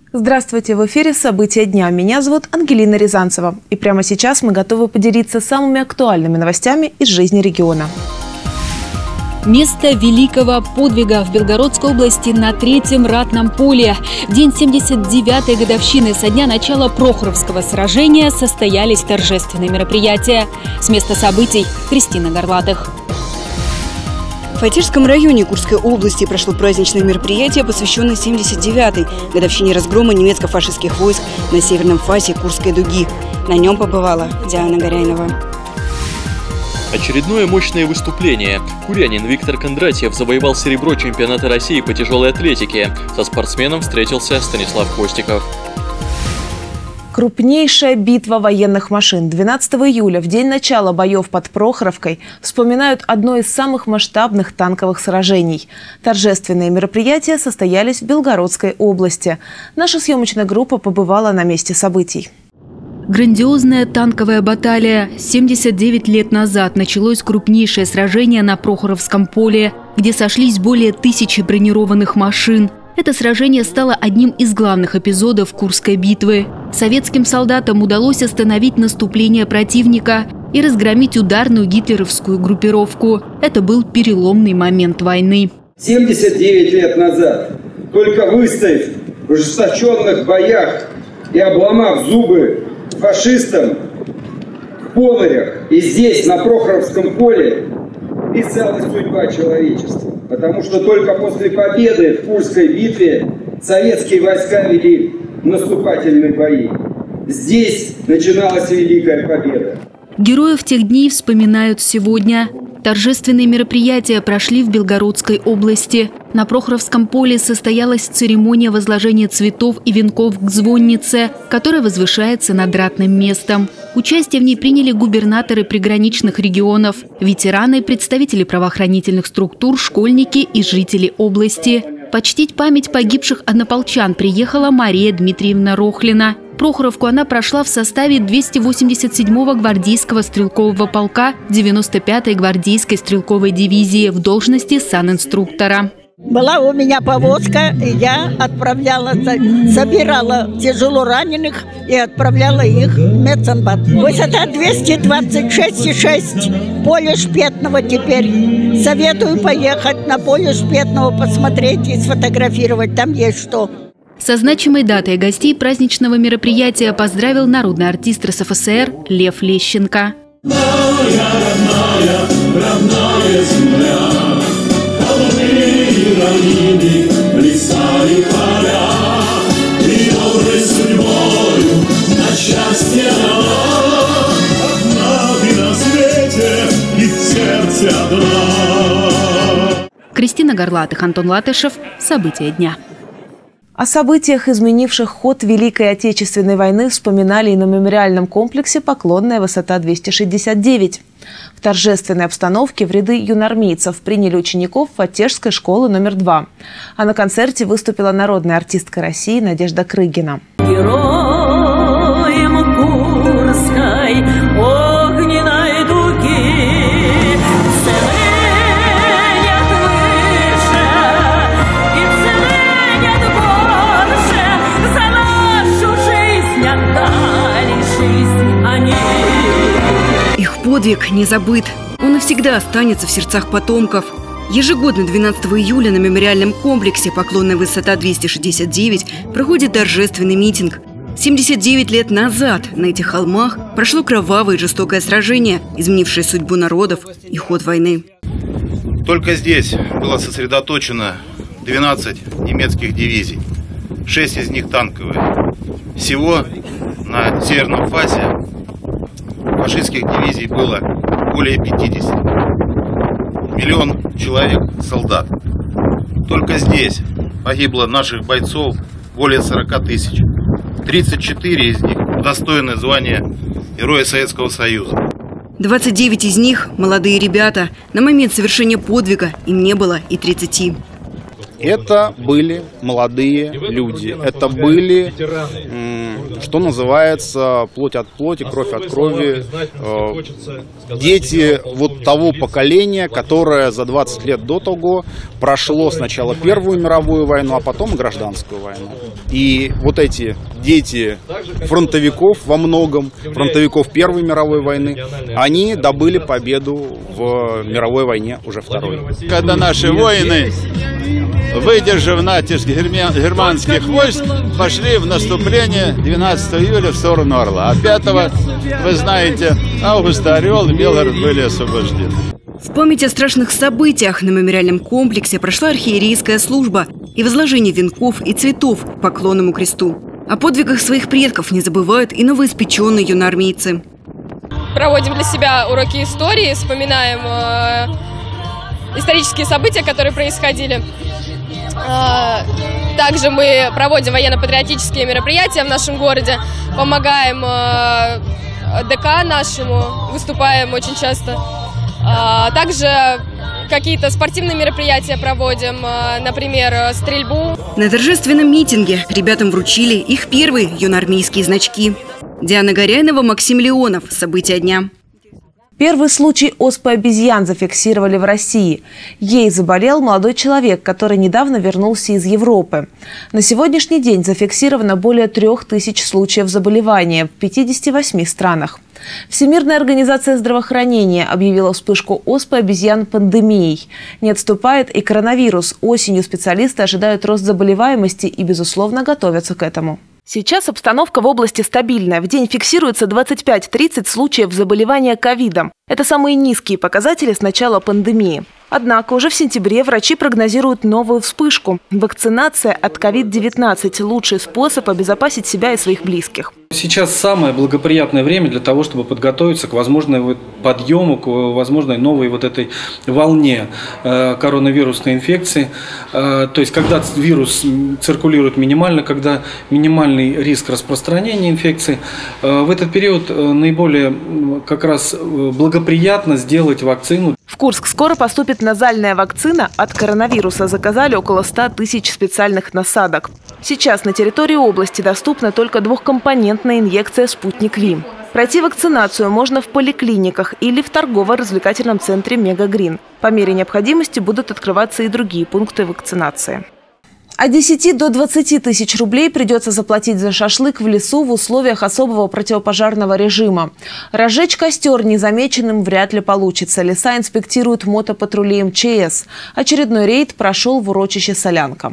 Здравствуйте! В эфире «События дня». Меня зовут Ангелина Рязанцева. И прямо сейчас мы готовы поделиться самыми актуальными новостями из жизни региона. Место великого подвига в Белгородской области на Третьем ратном поле. В день 79-й годовщины со дня начала Прохоровского сражения состоялись торжественные мероприятия. С места событий Кристина Горлатых. В Фатирском районе Курской области прошло праздничное мероприятие, посвященное 79-й годовщине разгрома немецко-фашистских войск на северном фасе Курской дуги. На нем побывала Диана Горяйнова. Очередное мощное выступление. Курянин Виктор Кондратьев завоевал серебро чемпионата России по тяжелой атлетике. Со спортсменом встретился Станислав Костиков. Крупнейшая битва военных машин. 12 июля, в день начала боев под Прохоровкой, вспоминают одно из самых масштабных танковых сражений. Торжественные мероприятия состоялись в Белгородской области. Наша съемочная группа побывала на месте событий. Грандиозная танковая баталия. 79 лет назад началось крупнейшее сражение на Прохоровском поле, где сошлись более 1000 бронированных машин. Это сражение стало одним из главных эпизодов Курской битвы. Советским солдатам удалось остановить наступление противника и разгромить ударную гитлеровскую группировку. Это был переломный момент войны. 79 лет назад, только выстояв в ожесточенных боях и обломав зубы фашистам в Понырях и здесь, на Прохоровском поле, писалась судьба человечества. Потому что только после победы в Курской битве советские войска вели наступательные бои. Здесь начиналась Великая Победа. Героев тех дней вспоминают сегодня. Торжественные мероприятия прошли в Белгородской области. На Прохоровском поле состоялась церемония возложения цветов и венков к звоннице, которая возвышается над ратным местом. Участие в ней приняли губернаторы приграничных регионов, ветераны, представители правоохранительных структур, школьники и жители области. Почтить память погибших однополчан приехала Мария Дмитриевна Рохлина. Прохоровку она прошла в составе 287-го гвардейского стрелкового полка 95-й гвардейской стрелковой дивизии в должности санинструктора. Была у меня повозка, и я отправляла, собирала тяжело раненых и отправляла их в медсанбат. Высота 226,6, поле Шпетного теперь. Советую поехать на поле Шпетного, посмотреть и сфотографировать, там есть что. Со значимой датой гостей праздничного мероприятия поздравил народный артист РСФСР Лев Лещенко. Кристина Горлатых, Антон Латышев. События дня. О событиях, изменивших ход Великой Отечественной войны, вспоминали и на мемориальном комплексе «Поклонная высота-269». В торжественной обстановке в ряды юноармейцев приняли учеников Фатирской школы номер 2. А на концерте выступила народная артистка России Надежда Крыгина. Героем Курской огненной дуги ценят выше и ценят больше, за нашу жизнь отдали жизнь они. Их подвиг не забыт. Он навсегда останется в сердцах потомков. Ежегодно 12 июля на мемориальном комплексе «Поклонная высота-269» проходит торжественный митинг. 79 лет назад на этих холмах прошло кровавое и жестокое сражение, изменившее судьбу народов и ход войны. Только здесь было сосредоточено 12 немецких дивизий, 6 из них танковые. Всего на северном фасе фашистских дивизий было более 50. 1 000 000 человек, солдат. Только здесь погибло наших бойцов более 40 000. 34 из них удостоены звания Героя Советского Союза. 29 из них – молодые ребята. На момент совершения подвига им не было и 30. Это были молодые люди, это были, что называется, плоть от плоти, кровь от крови, дети вот того поколения, которое за 20 лет до того прошло сначала Первую мировую войну, а потом Гражданскую войну. И вот эти дети фронтовиков во многом, фронтовиков Первой мировой войны, они добыли победу в мировой войне уже второй. Когда наши воины, выдержав натиск германских войск, пошли в наступление 12 июля в сторону Орла. А 5-го, вы знаете, Августа Орел и Белгород были освобождены. В память о страшных событиях на мемориальном комплексе прошла архиерейская служба и возложение венков и цветов к поклонному кресту. О подвигах своих предков не забывают и новоиспеченные юноармейцы. Проводим для себя уроки истории, вспоминаем исторические события, которые происходили. Также мы проводим военно-патриотические мероприятия в нашем городе, помогаем ДК нашему, выступаем очень часто. Также какие-то спортивные мероприятия проводим, например, стрельбу. На торжественном митинге ребятам вручили их первые юноармейские значки. Диана Горяйнова, Максим Леонов. События дня. Первый случай оспы обезьян зафиксировали в России. Ей заболел молодой человек, который недавно вернулся из Европы. На сегодняшний день зафиксировано более 3000 случаев заболевания в 58 странах. Всемирная организация здравоохранения объявила вспышку оспы обезьян пандемией. Не отступает и коронавирус. Осенью специалисты ожидают рост заболеваемости и, безусловно, готовятся к этому. Сейчас обстановка в области стабильная. В день фиксируется 25-30 случаев заболевания ковидом. Это самые низкие показатели с начала пандемии. Однако уже в сентябре врачи прогнозируют новую вспышку. Вакцинация от COVID-19 – лучший способ обезопасить себя и своих близких. Сейчас самое благоприятное время для того, чтобы подготовиться к возможному подъему, к возможной новой вот этой волне коронавирусной инфекции. То есть, когда вирус циркулирует минимально, когда минимальный риск распространения инфекции, в этот период наиболее как раз благоприятно сделать вакцину. В Курск скоро поступит назальная вакцина от коронавируса. Заказали около 100 тысяч специальных насадок. Сейчас на территории области доступна только двухкомпонентная инъекция «Спутник Ви». Пройти вакцинацию можно в поликлиниках или в торгово-развлекательном центре «Мегагрин». По мере необходимости будут открываться и другие пункты вакцинации. От 10 до 20 тысяч рублей придется заплатить за шашлык в лесу в условиях особого противопожарного режима. Разжечь костер незамеченным вряд ли получится. Леса инспектируют мотопатрули МЧС. Очередной рейд прошел в урочище Солянка.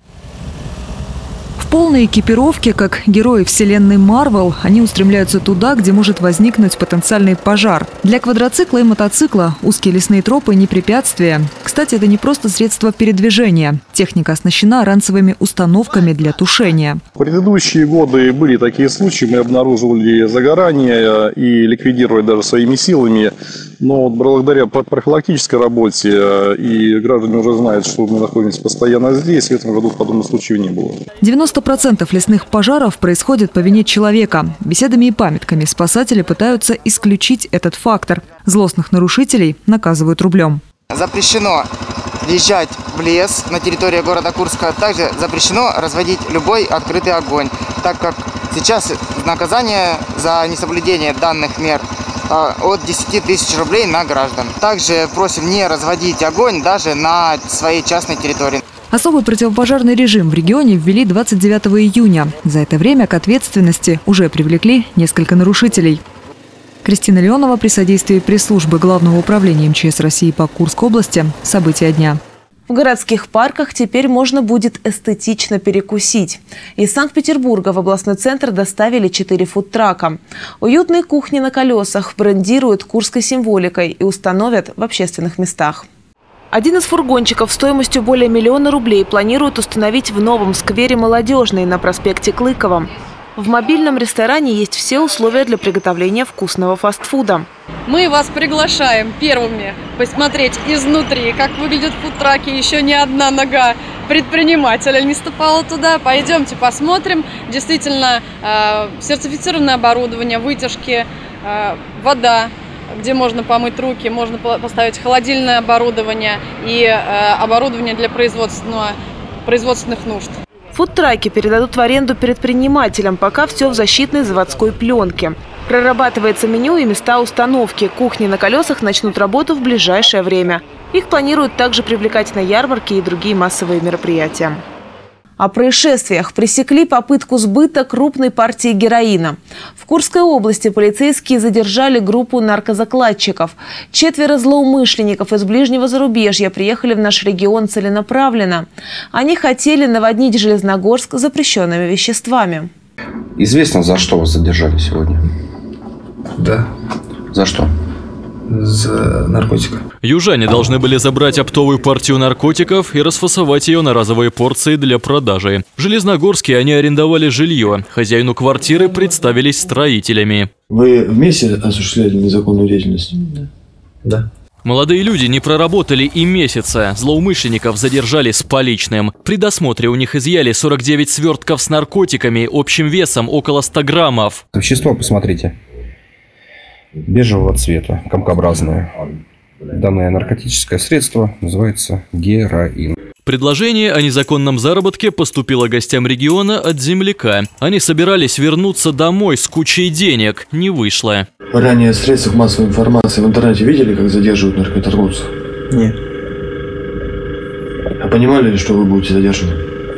В полной экипировке, как герои вселенной Марвел, они устремляются туда, где может возникнуть потенциальный пожар. Для квадроцикла и мотоцикла узкие лесные тропы не препятствие. Кстати, это не просто средство передвижения. Техника оснащена ранцевыми установками для тушения. В предыдущие годы были такие случаи, мы обнаруживали загорание и ликвидировали даже своими силами. Но благодаря профилактической работе и граждане уже знают, что мы находимся постоянно здесь, в этом году подобных случаев не было. 90% лесных пожаров происходит по вине человека. Беседами и памятками спасатели пытаются исключить этот фактор. Злостных нарушителей наказывают рублем. Запрещено въезжать в лес на территории города Курска. Также запрещено разводить любой открытый огонь, так как сейчас наказание за несоблюдение данных мер от 10 тысяч рублей на граждан. Также просим не разводить огонь даже на своей частной территории. Особый противопожарный режим в регионе ввели 29 июня. За это время к ответственности уже привлекли несколько нарушителей. Кристина Леонова при содействии пресс-службы Главного управления МЧС России по Курской области. События дня. В городских парках теперь можно будет эстетично перекусить. Из Санкт-Петербурга в областной центр доставили 4 фудтрака. Уютные кухни на колесах брендируют курской символикой и установят в общественных местах. Один из фургончиков стоимостью более 1 000 000 рублей планируют установить в новом сквере «Молодежный» на проспекте Клыкова. В мобильном ресторане есть все условия для приготовления вкусного фастфуда. Мы вас приглашаем первыми посмотреть изнутри, как выглядят фудтраки. Еще ни одна нога предпринимателя не ступала туда. Пойдемте посмотрим. Действительно, сертифицированное оборудование, вытяжки, вода, где можно помыть руки, можно поставить холодильное оборудование и оборудование для производственного производственных нужд. Фудтраки передадут в аренду предпринимателям, пока все в защитной заводской пленке. Прорабатывается меню и места установки. Кухни на колесах начнут работу в ближайшее время. Их планируют также привлекать на ярмарки и другие массовые мероприятия. О происшествиях. Пресекли попытку сбыта крупной партии героина. В Курской области полицейские задержали группу наркозакладчиков. 4 злоумышленников из ближнего зарубежья приехали в наш регион целенаправленно. Они хотели наводнить Железногорск запрещенными веществами. Известно, за что вас задержали сегодня? Да. За что? За наркотики. Южане должны были забрать оптовую партию наркотиков и расфасовать ее на разовые порции для продажи. В Железногорске они арендовали жилье. Хозяину квартиры представились строителями. Вы вместе осуществляли незаконную деятельность? Да. Молодые люди не проработали и месяца. Злоумышленников задержали с поличным. При досмотре у них изъяли 49 свертков с наркотиками общим весом около 100 граммов. Вещество, посмотрите. Бежевого цвета, комкообразное. Данное наркотическое средство называется героин. Предложение о незаконном заработке поступило гостям региона от земляка. Они собирались вернуться домой с кучей денег. Не вышло. Ранее в средствах массовой информации в интернете видели, как задерживают наркоторговцев? Нет. А понимали ли, что вы будете задержаны?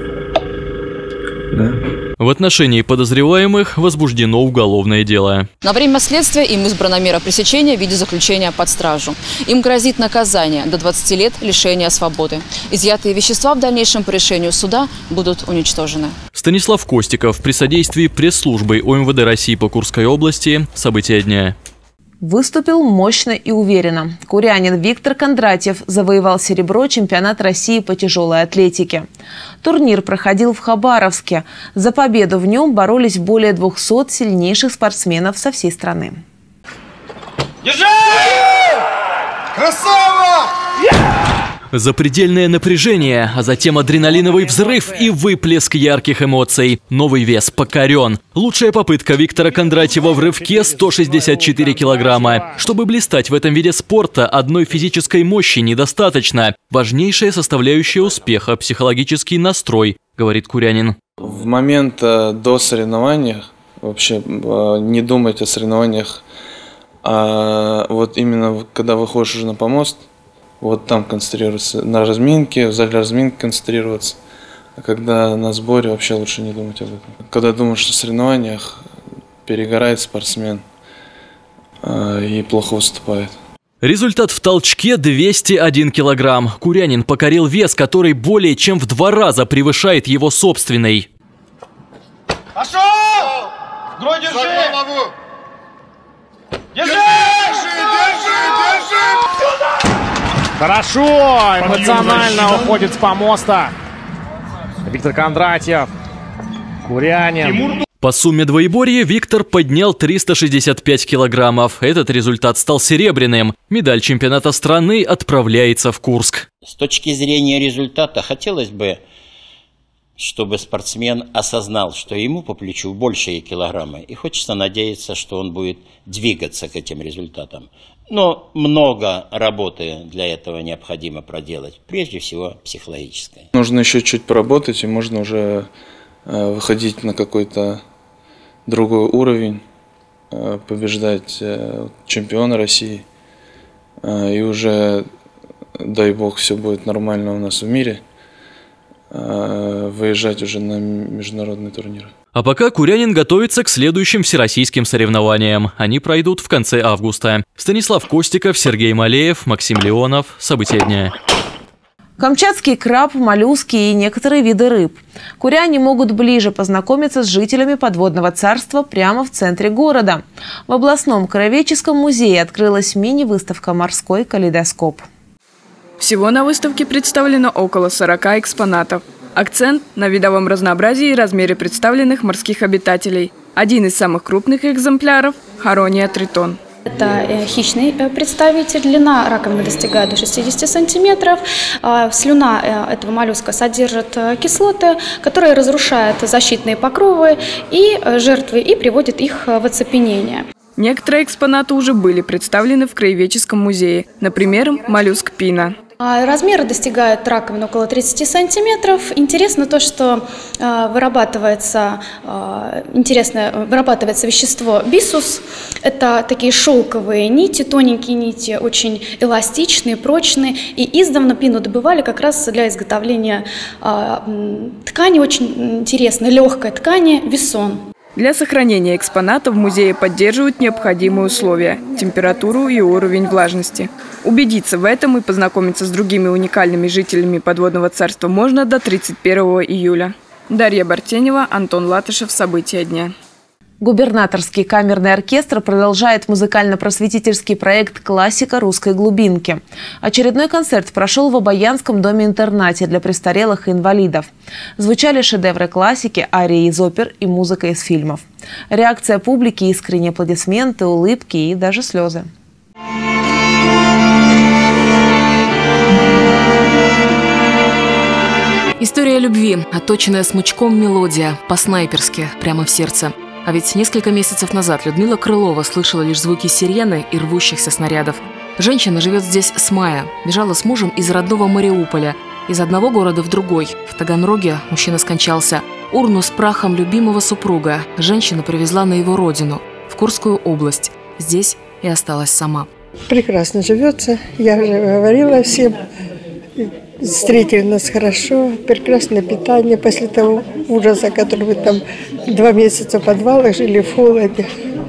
Да. В отношении подозреваемых возбуждено уголовное дело. На время следствия им избрана мера пресечения в виде заключения под стражу. Им грозит наказание до 20 лет лишения свободы. Изъятые вещества в дальнейшем по решению суда будут уничтожены. Станислав Костиков при содействии пресс-службы ОМВД России по Курской области. События дня. Выступил мощно и уверенно. Курянин Виктор Кондратьев завоевал серебро чемпионата России по тяжелой атлетике. Турнир проходил в Хабаровске. За победу в нем боролись более 200 сильнейших спортсменов со всей страны. Держи! Красава! Запредельное напряжение, а затем адреналиновый взрыв и выплеск ярких эмоций. Новый вес покорен. Лучшая попытка Виктора Кондратьева в рывке – 164 килограмма. Чтобы блистать в этом виде спорта, одной физической мощи недостаточно. Важнейшая составляющая успеха – психологический настрой, говорит Курянин. В момент до соревнований вообще не думать о соревнованиях, а вот именно когда выходишь уже на помост, вот там концентрироваться, на разминке, в зале разминки концентрироваться. А когда на сборе, вообще лучше не думать об этом. Когда думаешь о соревнованиях, перегорает спортсмен и плохо выступает. Результат в толчке – 201 килограмм. Курянин покорил вес, который более чем в 2 раза превышает его собственный. Пошел! Грой, держи! Держи! Хорошо, эмоционально уходит с помоста Виктор Кондратьев, Курянин. По сумме двоеборья Виктор поднял 365 килограммов. Этот результат стал серебряным. Медаль чемпионата страны отправляется в Курск. С точки зрения результата хотелось бы, чтобы спортсмен осознал, что ему по плечу большие килограммы. И хочется надеяться, что он будет двигаться к этим результатам. Но много работы для этого необходимо проделать, прежде всего психологической. Нужно еще чуть поработать, и можно уже выходить на какой-то другой уровень, побеждать чемпиона России. И уже, дай бог, все будет нормально у нас в мире, выезжать уже на международные турниры. А пока Курянин готовится к следующим всероссийским соревнованиям. Они пройдут в конце августа. Станислав Костиков, Сергей Малеев, Максим Леонов. События дня. Камчатский краб, моллюски и некоторые виды рыб. Куряне могут ближе познакомиться с жителями подводного царства прямо в центре города. В областном краеведческом музее открылась мини-выставка «Морской калейдоскоп». Всего на выставке представлено около 40 экспонатов. Акцент на видовом разнообразии и размере представленных морских обитателей. Один из самых крупных экземпляров – Харония тритон. Это хищный представитель, длина раковины достигает до 60 сантиметров. Слюна этого моллюска содержит кислоты, которые разрушают защитные покровы и жертвы и приводят их в оцепенение. Некоторые экспонаты уже были представлены в краеведческом музее, например, моллюск пина. Размеры достигают раковин около 30 сантиметров. Интересно то, что вырабатывается вещество бисус. Это такие шелковые нити, тоненькие нити, очень эластичные, прочные. И издавна пину добывали как раз для изготовления ткани, очень интересной, легкой ткани весон. Для сохранения экспонатов в музее поддерживают необходимые условия – температуру и уровень влажности. Убедиться в этом и познакомиться с другими уникальными жителями подводного царства можно до 31 июля. Дарья Бартенева, Антон Латышев. События дня. Губернаторский камерный оркестр продолжает музыкально-просветительский проект «Классика русской глубинки». Очередной концерт прошел в Обаянском доме-интернате для престарелых и инвалидов. Звучали шедевры классики, арии из опер и музыка из фильмов. Реакция публики, искренние аплодисменты, улыбки и даже слезы. История любви, отточенная смычком мелодия, по-снайперски, прямо в сердце. А ведь несколько месяцев назад Людмила Крылова слышала лишь звуки сирены и рвущихся снарядов. Женщина живет здесь с мая. Бежала с мужем из родного Мариуполя. Из одного города в другой. В Таганроге мужчина скончался. Урну с прахом любимого супруга женщина привезла на его родину, в Курскую область. Здесь и осталась сама. Прекрасно живется. Я уже говорила всем. Встретили нас хорошо, прекрасное питание после того ужаса, который мы там 2 месяца в подвалах жили, в холоде.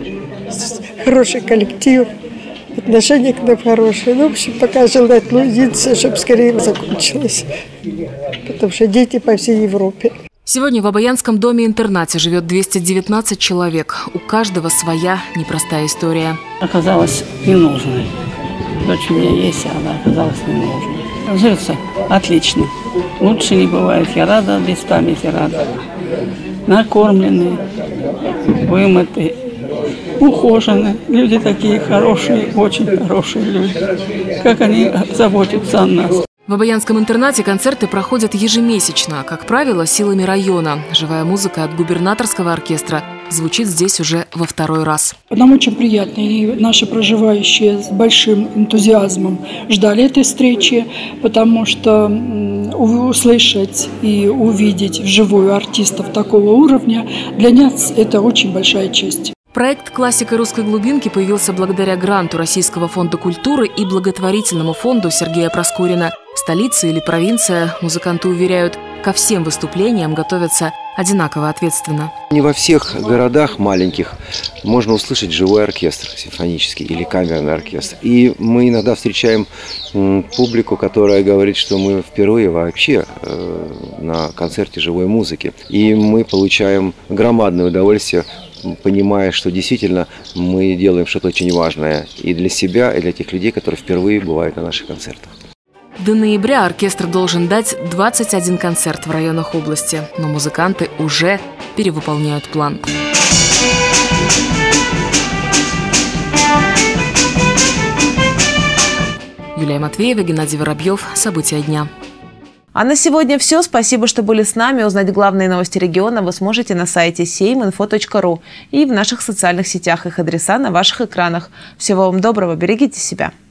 Хороший коллектив, отношения к нам хорошие. Ну, в общем, пока желать единственное, чтобы скорее закончилось, потому что дети по всей Европе. Сегодня в Обаянском доме-интернате живет 219 человек. У каждого своя непростая история. Оказалось ненужной. Дочь у меня есть, а она оказалась ненужной. Живется отлично. Лучше не бывает. Я рада, без памяти рада. Накормленные, вымытые, ухоженные. Люди такие хорошие, очень хорошие люди. Как они заботятся о нас. В Обаянском интернате концерты проходят ежемесячно, как правило, силами района. Живая музыка от губернаторского оркестра звучит здесь уже во 2-й раз. Нам очень приятно, и наши проживающие с большим энтузиазмом ждали этой встречи, потому что услышать и увидеть вживую артистов такого уровня для нас это очень большая честь. Проект «Классика русской глубинки» появился благодаря гранту Российского фонда культуры и благотворительному фонду Сергея Проскурина. Столица или провинция, музыканты уверяют, ко всем выступлениям готовятся одинаково ответственно. Не во всех городах маленьких можно услышать живой оркестр симфонический или камерный оркестр. И мы иногда встречаем публику, которая говорит, что мы впервые вообще на концерте живой музыки. И мы получаем громадное удовольствие, понимая, что действительно мы делаем что-то очень важное и для себя, и для тех людей, которые впервые бывают на наших концертах. До ноября оркестр должен дать 21 концерт в районах области, но музыканты уже перевыполняют план. Юлия Матвеева, Геннадий Воробьев. События дня. А на сегодня все. Спасибо, что были с нами. Узнать главные новости региона вы сможете на сайте seiminfo.ru и в наших социальных сетях. Их адреса на ваших экранах. Всего вам доброго. Берегите себя.